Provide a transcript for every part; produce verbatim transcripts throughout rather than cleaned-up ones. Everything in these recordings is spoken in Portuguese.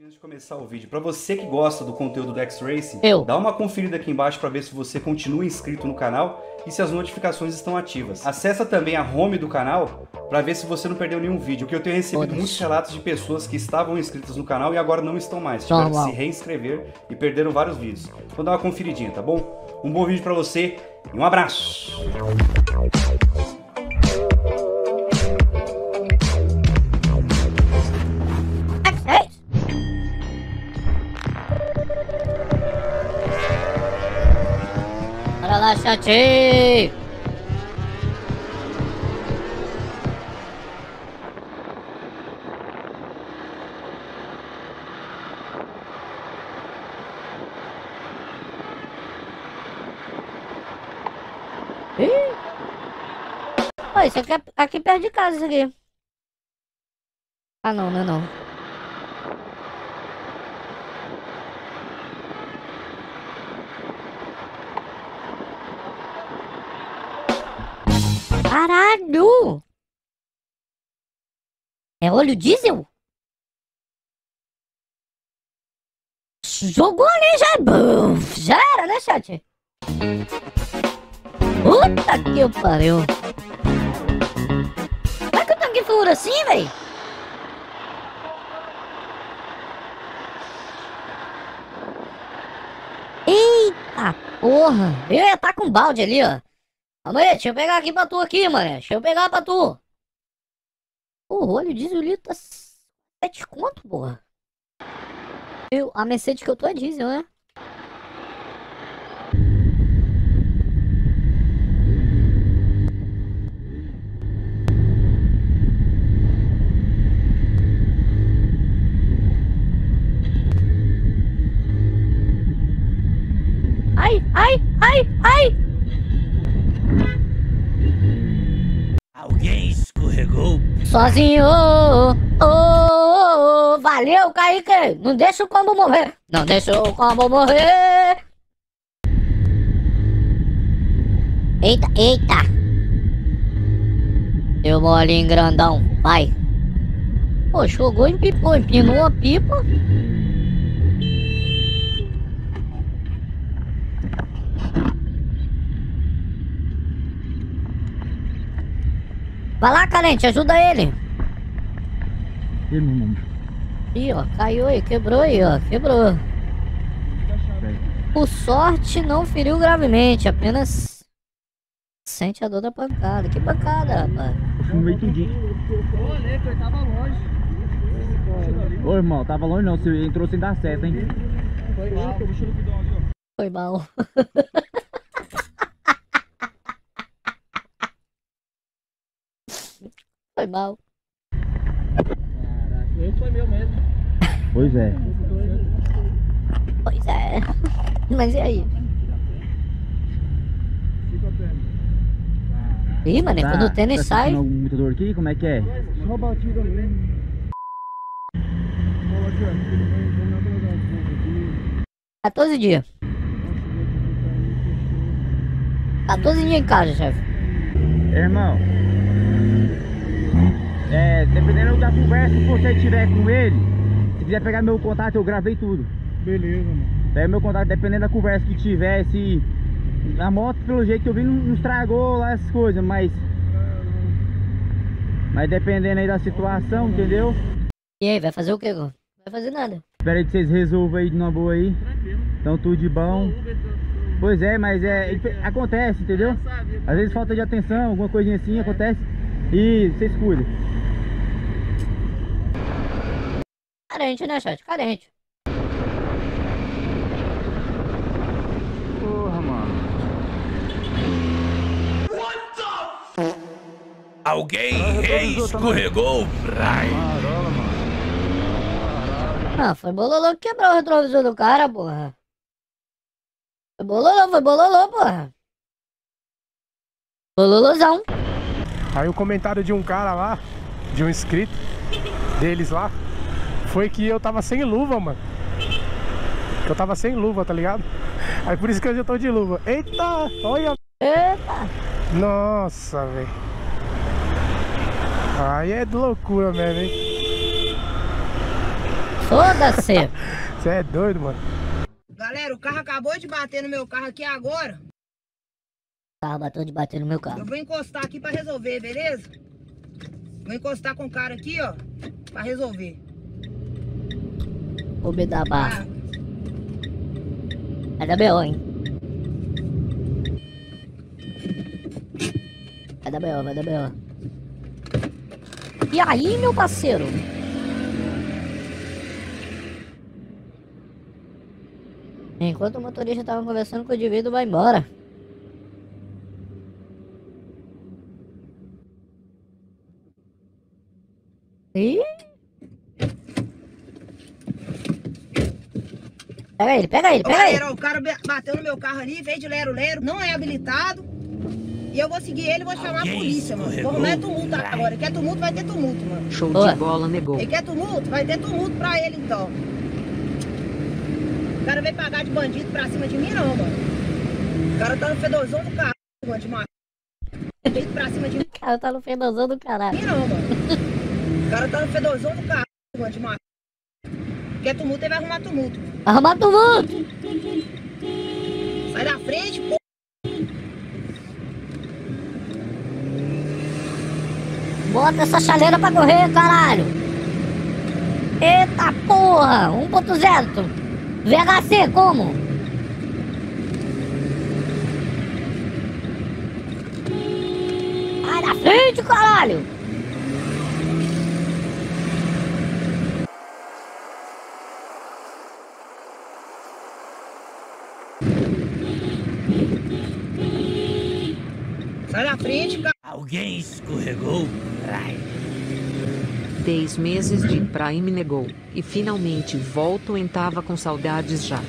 Antes de começar o vídeo, para você que gosta do conteúdo do X-Racing, Eu. dá uma conferida aqui embaixo para ver se você continua inscrito no canal e se as notificações estão ativas. Acessa também a home do canal para ver se você não perdeu nenhum vídeo, porque eu tenho recebido muitos relatos de pessoas que estavam inscritas no canal e agora não estão mais, tiveram Normal. que se reinscrever e perderam vários vídeos. Então dá uma conferidinha, tá bom? Um bom vídeo para você e um abraço! Bora lá, chat! Ih! Ó, isso aqui é aqui perto de casa, isso aqui. Ah, não, não é não. Caralho! É óleo diesel? Jogou ali já. Buf, já era, né, chat? Puta que pariu. Como é que o tanque fura assim, véi? Eita porra! Eu ia estar com um balde ali, ó. Calma aí, deixa eu pegar aqui pra tu aqui, mano. Deixa eu pegar pra tu. O óleo diesel ali tá sete conto, porra. Eu, a Mercedes que eu tô é diesel, né? Ai, ai, ai, ai! Alguém escorregou. Sozinho, oh, oh, oh, valeu, Kaique! Não deixa o combo morrer! Não deixa o combo morrer! Eita, eita! Eu molinho grandão, vai! Pô, jogou e empipou, empinou a pipa. Vai lá, Carente, ajuda ele! Ele não, mano. Ih, ó, caiu aí, quebrou aí, ó, quebrou. Por sorte, não feriu gravemente, apenas sente a dor da pancada. Que pancada, rapaz? Eu fumei tudinho. Eu olhei, porque tava longe. Ô, irmão, tava longe não, você entrou sem dar certo, hein? Foi mal. Puxa no bidão ali, ó. Foi mal. Foi mal. Caraca, esse foi meu mesmo. Pois é. Pois é. Mas e aí? Fica a perna. Ih, mano, quando o tênis tá sai. sentindo algum muito dor aqui? Como é que é? Só batida mesmo. Olha aqui, ó. Vamos atrasar um pouco aqui. quatorze dias. quatorze dias em casa, chefe. Irmão, é, dependendo da conversa que você tiver com ele, se quiser pegar meu contato, eu gravei tudo. Beleza, mano. Pega meu contato, dependendo da conversa que tiver, se... A moto, pelo jeito que eu vi, não, não estragou lá essas coisas, mas... Mas dependendo aí da situação, entendeu? E aí, vai fazer o quê, Gon? Não vai fazer nada. Espero aí que vocês resolvam aí de uma boa aí. Então tudo de bom. Pois é, mas é... acontece, entendeu? Às vezes falta de atenção, alguma coisinha assim, acontece. E vocês cuidam. Carente, né, chat? Carente. Porra, mano. Alguém escorregou. Marola, mano. Ah, foi bololô que quebrou o retrovisor do cara, porra. Foi bololô, foi bololô, porra. Bololôzão. Aí o comentário de um cara lá, de um inscrito deles lá, foi que eu tava sem luva, mano. Eu tava sem luva, tá ligado? Aí por isso que hoje eu tô de luva. Eita, olha. Eita. Nossa, velho. Aí é de loucura mesmo, hein? Foda-se. Você é doido, mano. Galera, o carro acabou de bater no meu carro aqui agora. O carro bateu de bater no meu carro. Eu vou encostar aqui pra resolver, beleza? Vou encostar com o cara aqui, ó, pra resolver. Vou me dar barra. Ah, Vai dar B O, hein? Vai dar B O, vai dar B O. E aí, meu parceiro? Enquanto o motorista tava conversando com o indivíduo, vai embora. Ih! Pega ele, pega ele, Ô, pega ele. galera, ó, o cara be- bateu no meu carro ali, veio de lero-lero, não é habilitado. E eu vou seguir ele e vou chamar a polícia, mano. Vou arrumar tumulto agora. Quer tumulto, vai ter tumulto, mano. Show Boa. de bola, negou. Ele quer tumulto, vai ter tumulto pra ele, então. O cara veio pagar de bandido pra cima de mim, não, mano. O cara tá no fedorzão do carro, mano, de matar. Bandido pra cima de mim, O cara tá no fedozão do caralho. não, mano. O cara tá no fedorzão do carro, mano, de matar. Quer tumulto, ele vai arrumar tumulto. Arrumar tumulto. Sai da frente, pô. Bota essa chaleira pra correr, caralho. Eita porra. um ponto zero. V H C, como? Sai da frente, caralho. Sai da frente, cara. Alguém escorregou? Ai. Dez meses de Prime negou. E finalmente volto em tava com saudades já.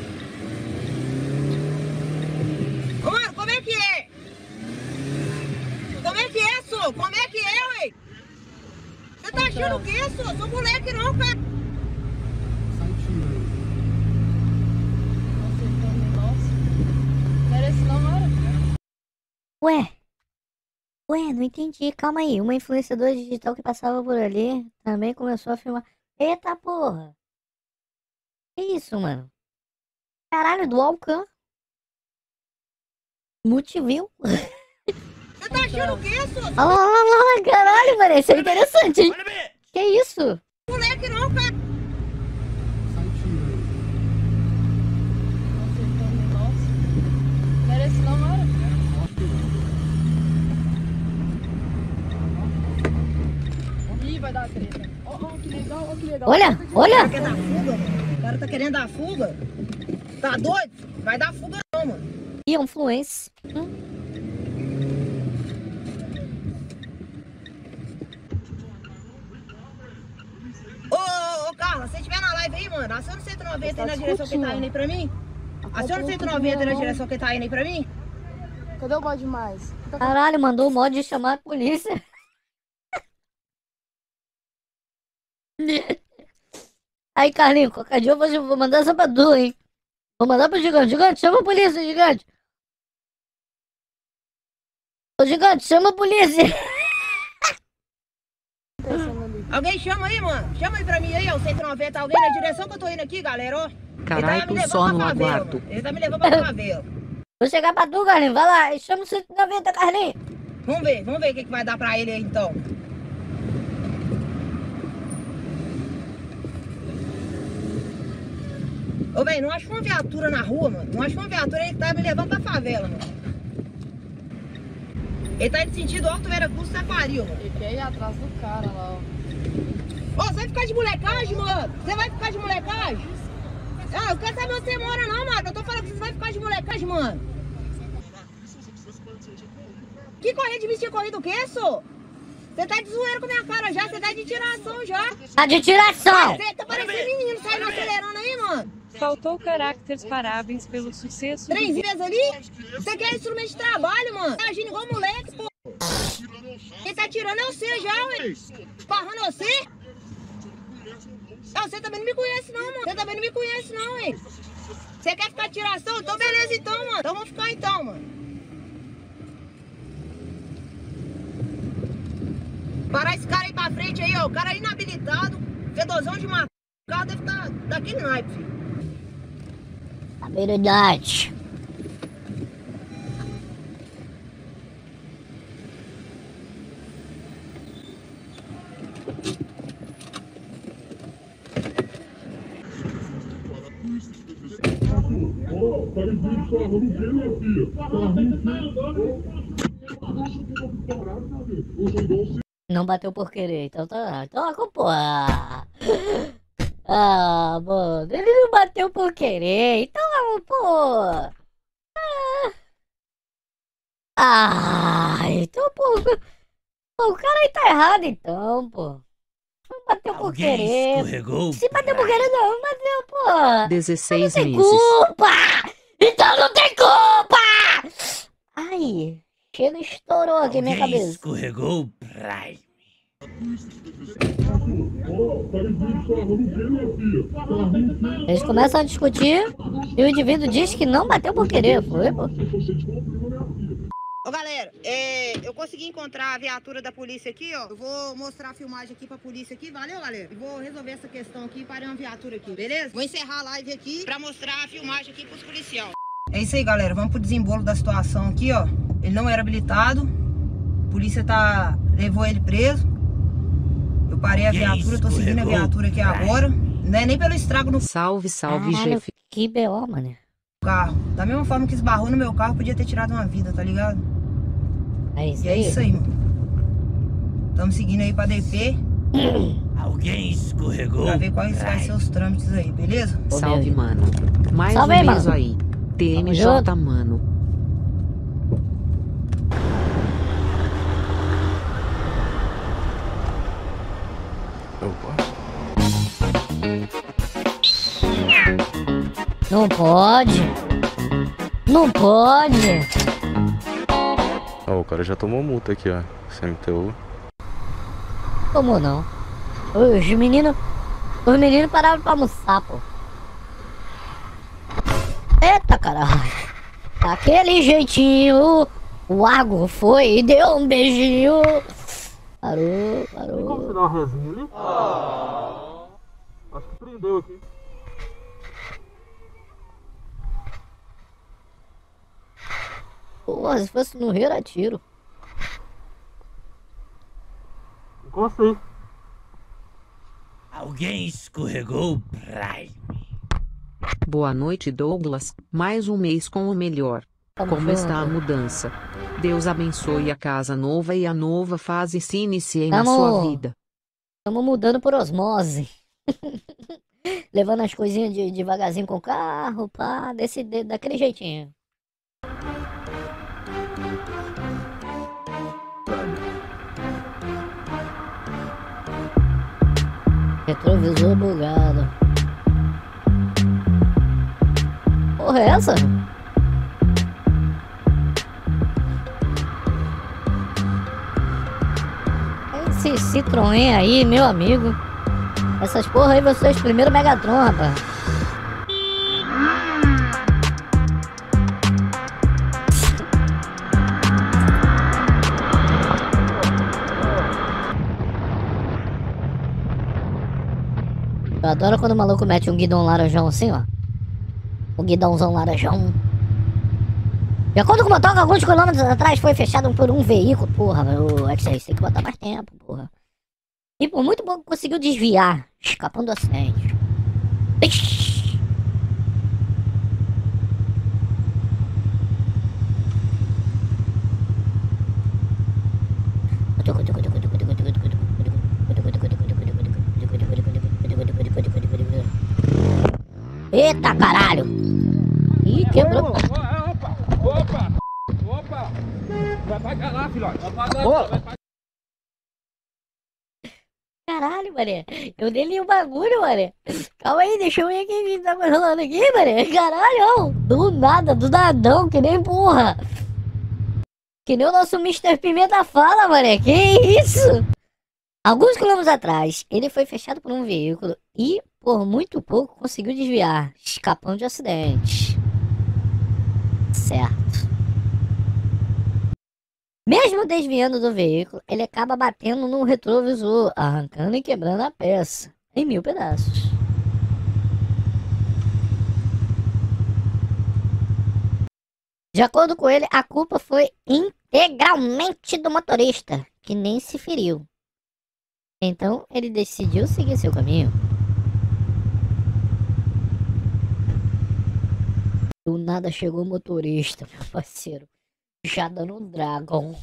Ô, mano, como é que é? Como é que é, sô? Como é que é, ué? Você tá achando o quê, sô? Sou moleque não, cara. Ué. Ué, não entendi. Calma aí. Uma influenciadora digital que passava por ali também começou a filmar. Eita porra. Que isso, mano? Caralho, do Alcan. Multiview. Você tá achando o quê, sô? Sou Olha lá, olha lá, olha lá. Caralho, mano. Isso é interessante, hein? Olha bem! Que isso? moleque não, cara. Merece não, Mara? Ih, vai dar treta. Ó, ó, que legal, ó, que legal. Olha, O olha. cara quer dar fuga, mano. O cara tá querendo dar fuga. Tá doido? Vai dar fuga não, mano. E influência. Hum. Ô, ô, ô, Carla, se você estiver na live aí, mano, aciona o cento e noventa aí na direção que tá indo aí pra mim. Aciona o cento e noventa na direção que tá indo aí pra mim. Cadê o bode mais? Caralho, mandou o mod de chamar a polícia. Aí, Carlinho, qualquer dia eu vou, vou mandar essa pra tu, hein? Vou mandar pro gigante. Gigante, chama a polícia, gigante. Ô, gigante, chama a polícia. Alguém chama aí, mano. Chama aí pra mim aí, ó, o cento e noventa. Alguém na direção que eu tô indo aqui, galera, ó. Caralho, Ele tá me só levando no pra favela, aguardo. mano. Ele tá me levando pra favela. Vou chegar pra tu, Carlinho. Vai lá, e chama o cento e noventa, Carlinho. Vamos ver, vamos ver o que, que vai dar pra ele aí, então. Ô, velho, não acho uma viatura na rua, mano. Não acho uma viatura, ele tá me levando pra favela, mano. Ele tá indo sentido Alto Veracruz, Sapario, mano. Ele quer ir atrás do cara lá, ó. Ô, você vai ficar de molecagem, mano? Você vai ficar de molecagem? Ah, eu quero saber onde você mora, não, mano. Eu tô falando que você vai ficar de molecagem, mano. Que corrida de vestir corrida o quê, sô? Você tá de zoeira com a minha cara já, você tá de tiração já. Tá de tiração. Você tá parecendo menino, saindo acelerando aí, mano. Faltou caracteres, parabéns pelo sucesso. Três vezes ali? Você quer instrumento de trabalho, mano? Tá agindo igual moleque, pô. Quem tá tirando é você já, ué. Esparrando você? Não, você também não me conhece não, mano. Você também não me conhece não, ué. Você quer ficar de tiração? Então beleza então, mano. Então vamos ficar então, mano. Parar esse cara aí pra frente aí, ó. O cara é inabilitado. Fedozão de matar. O carro deve estar... Tá... Daquele naipe, filho. Habilidade. Não bateu por querer, então tá. Então, pô. Ah, mano, ele não bateu por querer, então, pô. Ah, então, pô. O cara aí tá errado, então, pô. Não bateu por Alguém querer. escorregou. Se bateu por querer, não, bateu, pô. dezesseis Não tem meses. culpa! Então não tem culpa! Ai, chega, estourou aqui minha Alguém cabeça. escorregou Prime. Eles começam a discutir e o indivíduo diz que não bateu por querer, foi, pô. Ô galera, é, eu consegui encontrar a viatura da polícia aqui, ó. Eu vou mostrar a filmagem aqui pra polícia aqui, valeu, galera? E vou resolver essa questão aqui e parei uma viatura aqui, beleza? Vou encerrar a live aqui pra mostrar a filmagem aqui pros policiais. É isso aí, galera, vamos pro desembolo da situação aqui, ó. Ele não era habilitado, a polícia tá... levou ele preso. Eu parei a viatura, tô seguindo a viatura aqui agora. Não é nem pelo estrago no Salve, salve, Caralho, chefe. que B O, mano. carro. Da mesma forma que esbarrou no meu carro, podia ter tirado uma vida, tá ligado? É isso E é aí. isso aí, mano. Tamo seguindo aí pra D P. Alguém escorregou. Pra ver quais vai ser os trâmites aí, beleza? Salve, mano. Mais Salve um aí, mês mano. aí. T M J, mano. Não pode. Não pode. Ó, o cara já tomou multa aqui, ó. C M T U. Tomou não. Os meninos. Os meninos pararam pra almoçar, pô. Eita caralho. Daquele jeitinho. O Argo foi e deu um beijinho. Parou, parou. Tem como você dar uma resinha ali? Ah. Acho que prendeu aqui. Porra, se fosse no Rio era tiro. Encosta aí. Alguém escorregou Prime. Boa noite, Douglas. Mais um mês com o melhor. Tamo Como junto. está a mudança? Deus abençoe a casa nova e a nova fase se inicie na Tamo- sua vida. Estamos mudando por osmose. Levando as coisinhas de, devagarzinho com o carro, pá, desse, de- daquele jeitinho. Retrovisor bugado. Porra, é essa? Esse Citroën aí, meu amigo. Essas porra aí vão ser os primeiros Megatron, rapaz. Eu adoro quando o maluco mete um guidão laranjão assim, ó. O guidãozão laranjão. De acordo com o motor, alguns quilômetros atrás foi fechado por um veículo. Porra, o X seis tem que botar mais tempo, porra. E por muito pouco conseguiu desviar, escapando do acidente. Ixi. Eita caralho! Ih, quebrou. Opa! Opa! Opa! Vai pagar lá, filhote. Vai pagar lá. Vai pagar. Caralho, mané. Eu nem li o bagulho, mané. Calma aí, deixa eu ver o que tá rolando aqui, mané. Caralho, ó. Do nada, do nadão, que nem porra. Que nem o nosso mister Pimenta fala, mané. Que isso? Alguns quilômetros atrás, ele foi fechado por um veículo e, por muito pouco, conseguiu desviar, escapando de acidente. Certo. Mesmo desviando do veículo, ele acaba batendo no retrovisor, arrancando e quebrando a peça em mil pedaços. De acordo com ele, a culpa foi integralmente do motorista, que nem se feriu. Então, ele decidiu seguir seu caminho. Do nada chegou o motorista, meu parceiro. Já dando um Dragon.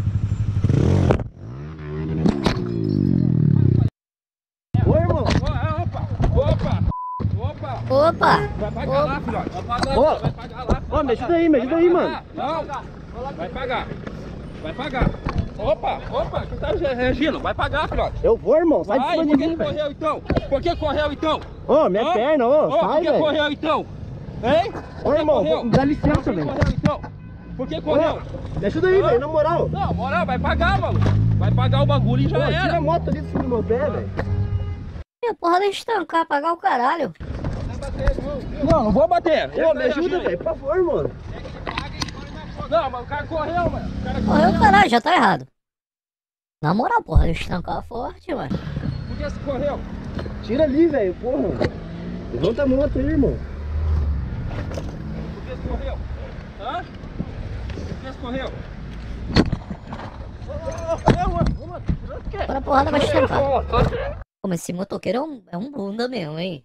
Oi, irmão. Opa, opa, opa. Opa. Vai pagar lá, filhote. Vai pagar Ô. lá, vai pagar lá. Ô, me ajuda aí, me ajuda aí, mano. Não, vai pagar. Vai pagar. Opa, opa, que tá reagindo? Vai pagar, filhote. Eu vou, irmão. Sai de Vai, cima de por que mim, que velho. correu então? Por que correu então? Ô, minha Hã? perna, ô. Ô, Sai, por que velho. correu então? Hein? Ô, irmão, correu? dá licença, Por que velho. correu então? Por que correu? Me ajuda aí, Hã? velho, na moral. Não, moral, vai pagar, mano. Vai pagar o bagulho e já Ô, era. tira a moto ali de cima do meu pé, velho. Minha porra, deixa eu estancar, pagar o caralho. Não, não vou bater. Ô, me ajuda, velho, por favor, mano. Não, mas o cara correu, mano. O cara Correu o caralho, já tá errado. Na moral, porra, deixa eu estancar forte, mano. Por que você correu? Tira ali, velho, porra. Levanta a moto aí, irmão. Por que você correu? Hã? Por que você correu? Agora a porrada vai estancar. Pô, mas esse motoqueiro é um, é um bunda mesmo, hein?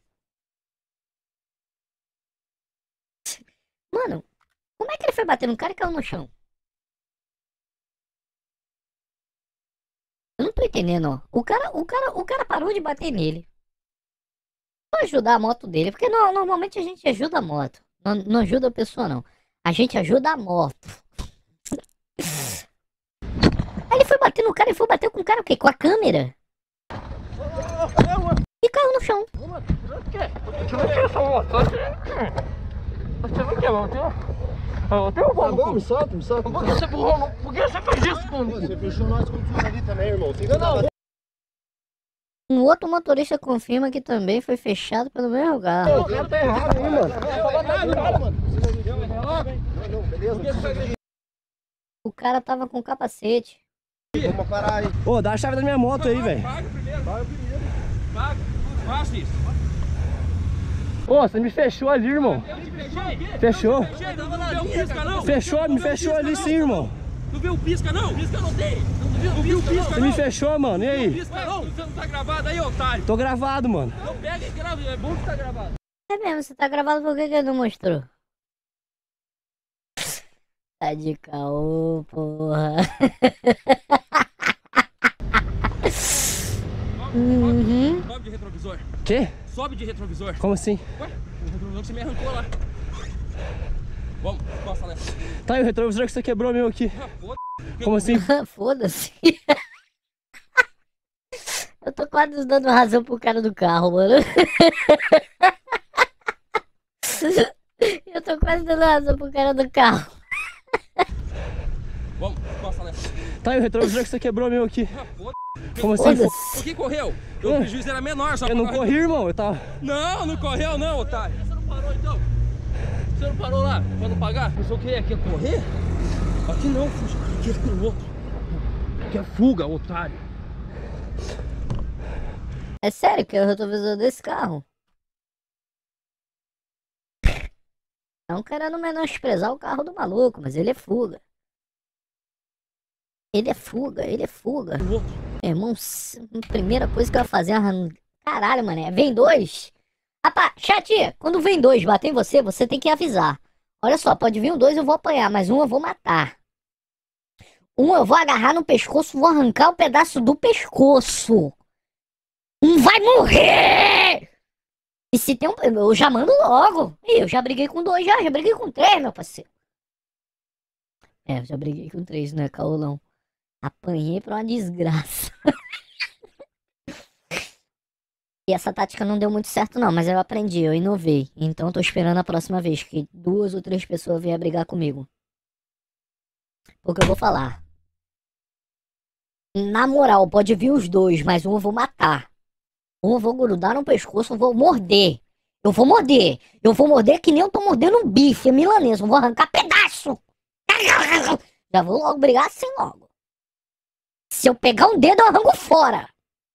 Mano, como é que ele foi bater no cara e caiu no chão? Eu não tô entendendo, ó. O cara, o cara, o cara parou de bater nele. Vou ajudar a moto dele, porque não, normalmente a gente ajuda a moto. Não, não ajuda a pessoa, não. A gente ajuda a moto. Aí ele foi bater no cara e foi bater com o cara o quê? Com a câmera? E caiu no chão. Tá bom, me solta, me solta. Por que você burrou? Não? Por que você fez isso comigo? Você fechou nós com tudo ali também, irmão. Você não. Um outro motorista confirma que também foi fechado pelo mesmo carro. O cara tá errado aí, mano. O cara tava com capacete. Vamos parar aí. Ô, dá a chave da minha moto aí, velho. Paga primeiro. Paga primeiro. Paga. Faça isso. Ô, você me fechou ali, irmão. Eu te fechei? Fechou. Eu te fechei, não viu o pisca, não? Fechou, me fechou ali sim, irmão. Não viu o pisca, não? Pisca não tem. Não viu o pisca, Você não? me fechou, mano. E aí? Pisca não? Você não tá gravado aí, otário? Tô gravado, mano. Então pega e grava. É bom que tá gravado. É mesmo, você tá gravado, por que que ele não mostrou? Tá de caô, porra. Uhum. Sobe de retrovisor. Quê? Sobe de retrovisor. Como assim? Ué, o retrovisor que você me arrancou lá. Vamos, costa nessa. Tá aí o retrovisor que você quebrou meu aqui. Ah, foda. Como assim? Foda-se. Eu tô quase dando razão pro cara do carro, mano. Eu tô quase dando razão pro cara do carro. Vamos, costa nessa. Tá aí o retrovisor que você quebrou meu aqui. Ah, foda. Como assim? Foda-se. Por que correu? O prejuízo era menor, só Eu não pra- corri, irmão. Eu tava... Não, não correu não, otário. Você não parou então? Você não parou lá pra não pagar? Pensou que ia quer correr? Aqui não, fuja. Aqui é pelo outro. Aqui é fuga, otário. É sério que é o retrovisor desse carro? Não querendo menosprezar o carro do maluco, mas ele é fuga. Ele é fuga, ele é fuga. Meu irmão, a primeira coisa que eu ia fazer é arrancar. Caralho, mané, vem dois? Rapaz, chat, quando vem dois bater em você, você tem que avisar. Olha só, pode vir um dois, eu vou apanhar, mas um eu vou matar. Um eu vou agarrar no pescoço, vou arrancar o pedaço do pescoço. Um vai morrer! E se tem um... Eu já mando logo. Ih, eu já briguei com dois já, já briguei com três, meu parceiro. É, eu já briguei com três, né, caolão? Apanhei pra uma desgraça. E essa tática não deu muito certo não, mas eu aprendi, eu inovei. Então tô esperando a próxima vez que duas ou três pessoas venham brigar comigo. Porque eu vou falar. Na moral, pode vir os dois, mas um eu vou matar. Um eu vou grudar no pescoço, eu vou morder. Eu vou morder. Eu vou morder que nem eu tô mordendo um bife milanês. Eu vou arrancar pedaço. Já vou logo brigar assim logo. Se eu pegar um dedo, eu arranco fora.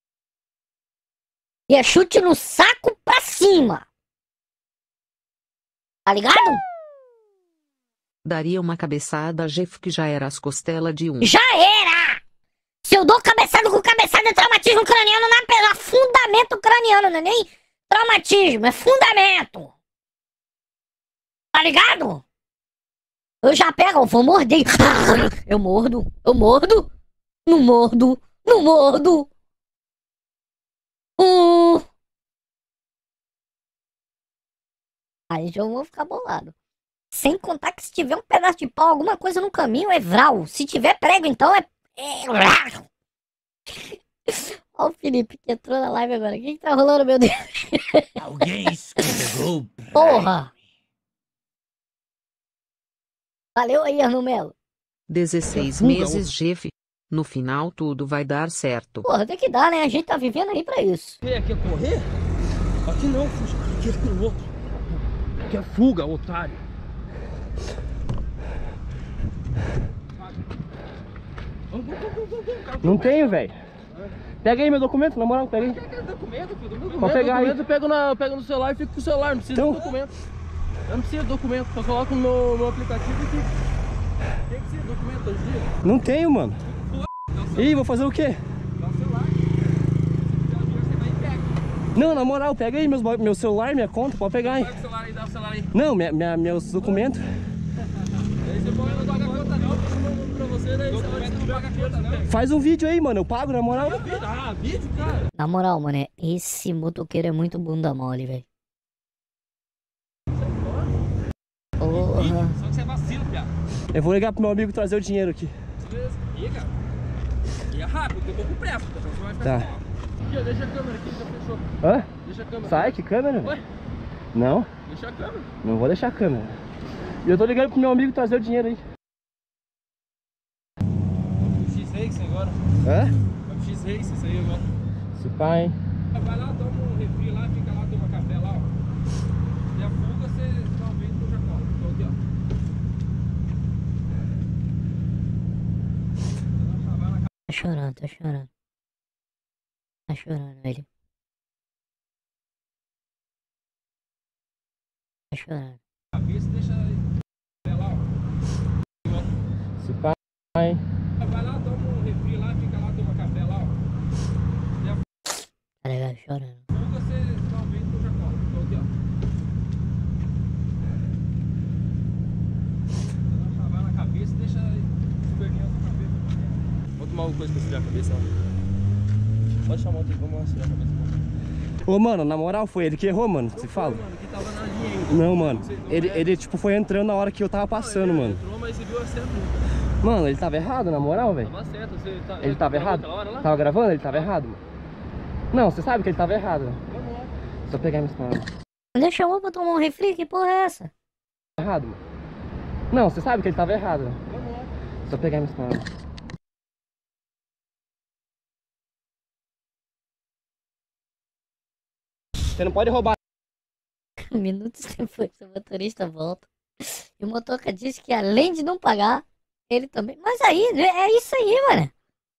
E é chute no saco pra cima. Tá ligado? daria uma cabeçada a Jeff que já era as costelas de um. Já era! Se eu dou cabeçada com cabeçada é traumatismo craniano na pena. Fundamento craniano, não é nem traumatismo, é fundamento. Tá ligado? Eu já pego, eu vou morder. Eu mordo, eu mordo. Não mordo, não mordo. Hum. Aí já vou ficar bolado. Sem contar que se tiver um pedaço de pau, alguma coisa no caminho, é vral. Se tiver prego, então é... é... Olha o Felipe que entrou na live agora. O que que tá rolando, meu Deus? Alguém escorregou. Porra! Valeu aí, Arno Melo. dezesseis meses, Jeff. No final tudo vai dar certo. Porra, tem que dar, né? A gente tá vivendo aí pra isso. Quer, quer correr? Aqui não, fuja. Aqui é pelo outro. Aqui é fuga, otário. Não tenho, velho. Pega aí meu documento, na moral, pega aí. Quer documento, filho? Meu documento, Pode pegar documento aí. eu pego, na, eu pego no celular e fico com o celular. Não precisa Então... de documento. Eu não preciso de documento, só coloco no meu, meu aplicativo e fico. Tem que ser documento hoje em dia? Não tenho, mano. Ih, vou fazer o quê? Dá o celular. Você vai e pega. Não, na moral, pega aí meus, meu celular, minha conta, pode pegar aí. Pega o celular aí, dá o celular aí. Não, minha, minha, meus documentos. Aí você põe, eu não paga a conta não, eu mando um pra você, daí você não paga a conta não. Faz um vídeo aí, mano, eu pago, na moral. Ah, vídeo, cara? Na moral, mano, esse motoqueiro é muito bunda mole, velho. Porra. Só que você é vacilo, piada. Eu vou ligar pro meu amigo trazer o dinheiro aqui. Beleza, liga. E é rápido, porque eu tô com pressa, então você vai ficar Tá. assim, ó. Aqui, ó, deixa a câmera aqui, já fechou. Hã? Deixa a câmera. Sai, que câmera? Ué? Não, Deixa a câmera. não vou deixar a câmera. E eu tô ligando pro meu amigo trazer o dinheiro aí. X-Race agora. Hã? Vamos X-Race isso aí agora. Se pá, hein? Vai lá, toma um refri lá, fica lá, toma café lá, ó. E a fuga você talvez eu já colo. Tô aqui, ó. Tá chorando, tá chorando. Tá chorando, ele. Tá chorando. Cabeça, deixa café lá, ó. Se pá, hein? Vai lá, toma um refri lá, fica lá, toma café lá, ó. E a Tá ligado? Chorando. fuga você talvez eu já colo. Tô aqui, ó. Vai na cabeça, deixa esperneando na cabeça. Vamos tomar alguma coisa pra esfriar a cabeça, ó. Pode chamar o tempo, vamos esfriar a cabeça. Ô, mano, na moral foi ele que errou, mano. Você fala? Mano, que tava na linha ainda. Não, mano. Ele, ele, tipo, foi entrando na hora que eu tava passando, mano. Entrou, mas você viu a cena. Mano, ele tava errado, na moral, velho. Tava certo, você tá. Ele tava errado? Tava gravando? Ele tava errado, mano. Não, você sabe que ele tava errado, né? Só pegar minhas palavras. Ele chamou pra tomar um refri? Que porra é essa? Errado, mano. Não, você sabe que ele tava errado, né? Só pegar minhas palavras. Você não pode roubar. Minutos depois, o motorista volta. E o motoca disse que além de não pagar, ele também... Mas aí, é isso aí, mano.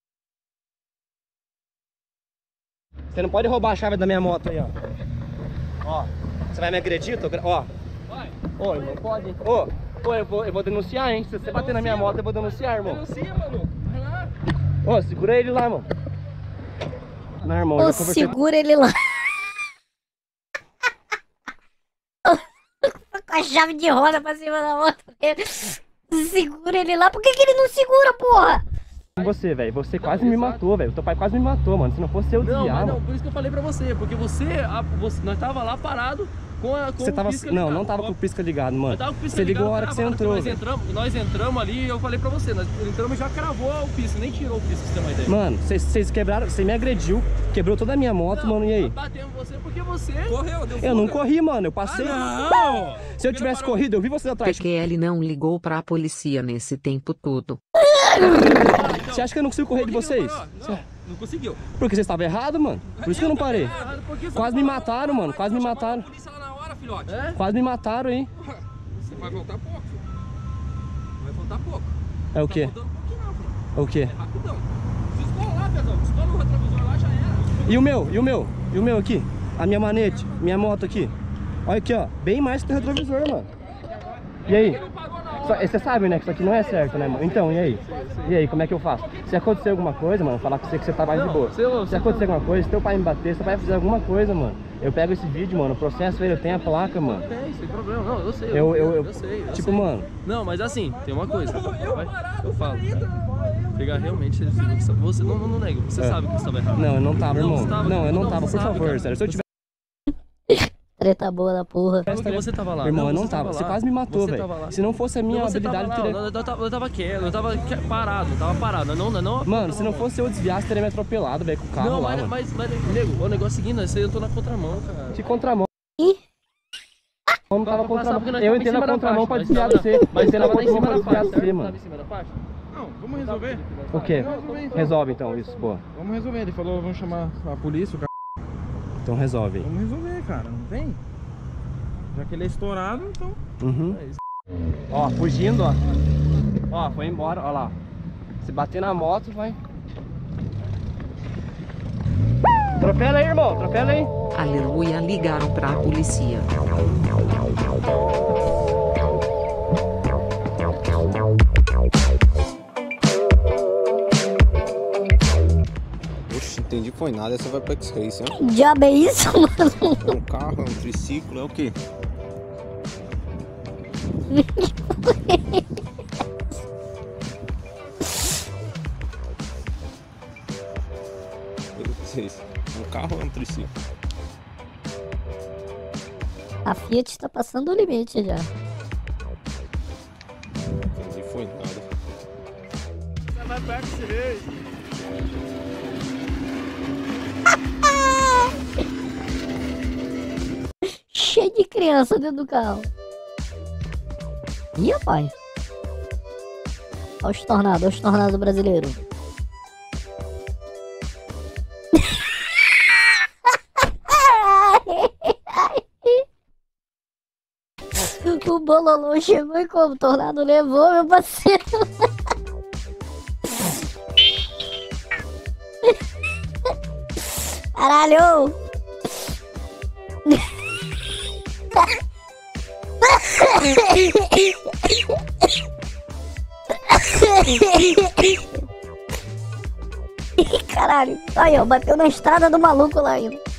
Você não pode roubar a chave da minha moto aí, ó. Ó, você vai me agredir? Tô gra... Ó. Vai. Ô, não pode. Ô, ô eu, vou, eu vou denunciar, hein? Se você bater na minha moto, eu vou denunciar, irmão. Denuncia, mano. Vai lá. Ô, segura ele lá, mano. Não, irmão, Ô, eu conversei... segura ele lá. Com a chave de roda pra cima da moto. Segura ele lá. Por que, que ele não segura, porra? Você, velho, você quase me matou, velho. Teu pai quase me matou, mano. Se não fosse eu Não, desviar, mas não, mano. por isso que eu falei pra você. Porque você, a, você nós tava lá parado com, a, com Você o tava... pisca Não, ligado. não tava com o pisca ligado, mano. Eu tava com o pisca Você ligou ligado, a hora que você cravado, entrou, nós velho. entramos, nós entramos ali e eu falei pra você. Nós entramos e já cravou o pisca, nem tirou o pisca, pra você ter uma ideia. Mano, vocês- vocês quebraram... Você me agrediu, quebrou toda a minha moto, Não, mano, e aí? nós batemos você porque você correu, deu Eu não fuga. corri, mano, eu passei... Ah, não! Se eu tivesse corrido, eu vi vocês atrás. P Q L não ligou pra polícia nesse tempo todo. Você acha que eu não consigo correr de vocês? Não, não conseguiu. Porque vocês estavam errados, mano. Por isso que eu não parei. Quase me mataram, mano. Quase me mataram. Polícia lá na hora, filhote. Quase me mataram, hein? Você vai voltar pouco, filho. Vai voltar pouco. É o quê? Tá voltando um pouquinho não, filho. É o quê? É rapidão. Descola lá, Pedrão. Descola o retrovisor lá, já era. E o meu? E o meu? E o meu aqui? A minha manete? Minha moto aqui? Olha aqui, ó. Bem mais que o retrovisor, mano. E aí? Você Só, você sabe, né, que isso aqui não é certo, né, mano? Então, e aí? E aí, como é que eu faço? Se acontecer alguma coisa, mano, falar com você que você tá mais de boa. Se acontecer alguma coisa, se teu pai me bater, se teu pai fazer alguma coisa, mano, eu pego esse vídeo, mano, processo ele, eu tenho a placa, mano. Tem, sem problema. Não, eu sei. Eu, eu, eu, eu sei. Eu tipo, sei. mano... Não, mas assim, tem uma coisa. Eu falo, cara. Pegar realmente... Você não, não, não nega, você é. sabe que você tava errado. Não, eu não tava, irmão. Não, tava, não eu não, não tava, por sabe, favor, cara. sério. Se eu tiver... Treta boa da porra. Porque você tava lá. Irmão, não, eu não tava. Você quase me matou, velho. Se não fosse a minha não, habilidade... Tava teria... eu, eu, tava, eu tava quieto, eu tava parado, eu tava parado. Não, não, não, mano, se não fosse eu desviar, você teria me atropelado, velho, com o carro não, lá, mas, mas, mas, nego, o negócio é o seguinte, eu tô na contramão, cara. Que contramão? Ih? Eu não tava contramão. Eu entrei na contramão pra desviar de você. Mas entrei você na tava em cima contramão pra da desviar de você, faixa, mano. em cima da faixa? Não, vamos resolver. O quê? Resolve então isso, pô. Vamos resolver, ele falou, vamos chamar a polícia, o cara. Então resolve. Vamos resolver, cara, não vem? Já que ele é estourado, então... Uhum. É isso. Ó, fugindo, ó. Ó, foi embora, ó lá. Se bater na moto, vai. Atropela aí, irmão, atropela aí. Aleluia, ligaram pra polícia. Oxe, entendi, foi nada, essa vai pra X-Race, hein? Que diabo é isso, mano? É um carro, é um triciclo, é o quê? É um carro ou é um triciclo? A Fiat tá passando o limite já. Entendi, foi nada. Você vai pra X-Race. Cheio de criança dentro do carro. Ih, rapaz. Olha os tornados, olha os tornados brasileiros. O Bololô chegou e como o tornado levou, meu parceiro. Caralho! Caralho, aí ó, bateu na estrada do maluco lá ainda.